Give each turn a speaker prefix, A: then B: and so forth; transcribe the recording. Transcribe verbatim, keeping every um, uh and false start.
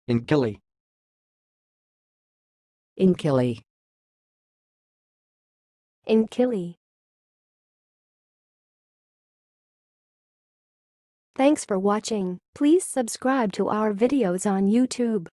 A: ongkili,
B: ongkili,
C: ongkili. Thanks for watching. Please subscribe to our videos on YouTube.